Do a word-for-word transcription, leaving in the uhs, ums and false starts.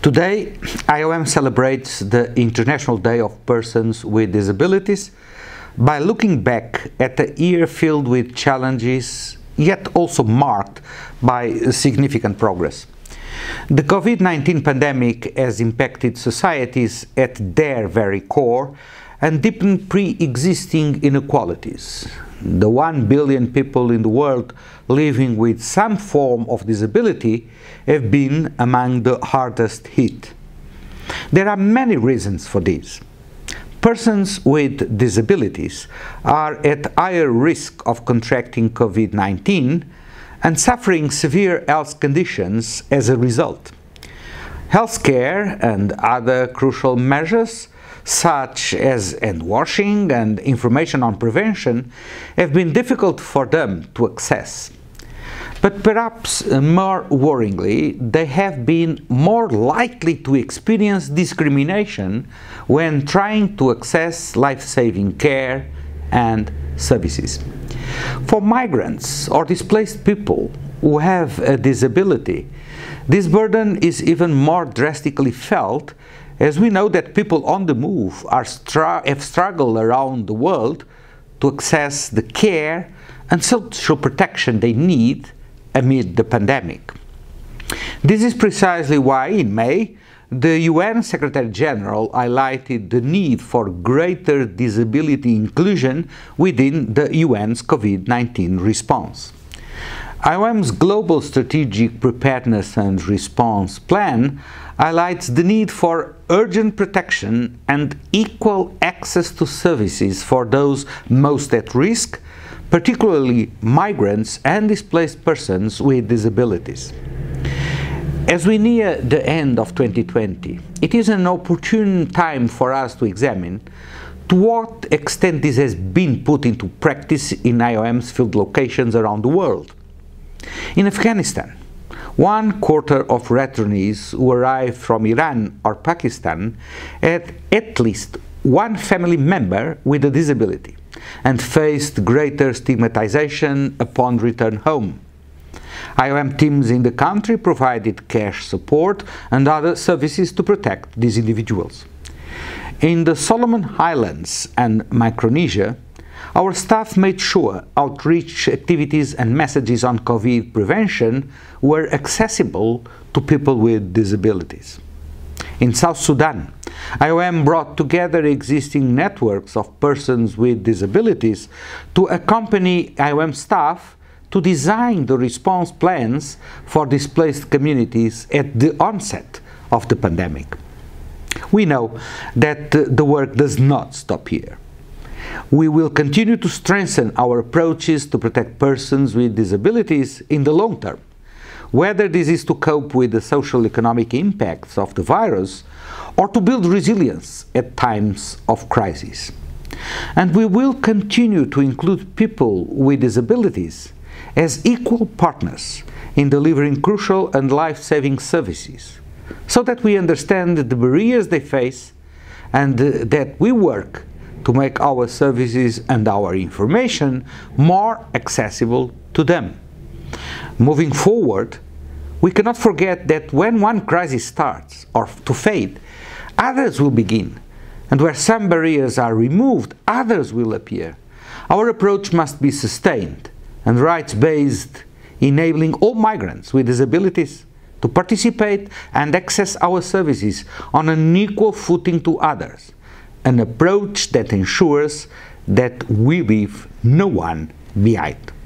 Today, I O M celebrates the International Day of Persons with Disabilities by looking back at a year filled with challenges, yet also marked by significant progress. The COVID nineteen pandemic has impacted societies at their very core and deepened pre-existing inequalities. The one billion people in the world living with some form of disability have been among the hardest hit. There are many reasons for this. Persons with disabilities are at higher risk of contracting COVID nineteen and suffering severe health conditions as a result. Healthcare and other crucial measures, such as hand washing and information on prevention, have been difficult for them to access. But perhaps more worryingly, they have been more likely to experience discrimination when trying to access life-saving care and services. For migrants or displaced people who have a disability, this burden is even more drastically felt, as we know that people on the move are str- have struggled around the world to access the care and social protection they need amid the pandemic. This is precisely why, in May, the U N Secretary General highlighted the need for greater disability inclusion within the U N's COVID nineteen response. I O M's Global Strategic Preparedness and Response Plan highlights the need for urgent protection and equal access to services for those most at risk, particularly migrants and displaced persons with disabilities. As we near the end of twenty twenty, it is an opportune time for us to examine to what extent this has been put into practice in I O M's field locations around the world. In Afghanistan, one quarter of returnees who arrived from Iran or Pakistan had at least one family member with a disability and faced greater stigmatization upon return home. I O M teams in the country provided cash support and other services to protect these individuals. In the Solomon Islands and Micronesia, our staff made sure outreach activities and messages on COVID prevention were accessible to people with disabilities. In South Sudan, I O M brought together existing networks of persons with disabilities to accompany I O M staff to design the response plans for displaced communities at the onset of the pandemic. We know that the work does not stop here. We will continue to strengthen our approaches to protect persons with disabilities in the long term, whether this is to cope with the social economic impacts of the virus or to build resilience at times of crisis. And we will continue to include people with disabilities as equal partners in delivering crucial and life-saving services, so that we understand the barriers they face and uh, that we work to make our services and our information more accessible to them. Moving forward, we cannot forget that when one crisis starts or to fade, others will begin, and where some barriers are removed, others will appear. Our approach must be sustained and rights-based, enabling all migrants with disabilities to participate and access our services on an equal footing to others, an approach that ensures that we leave no one behind.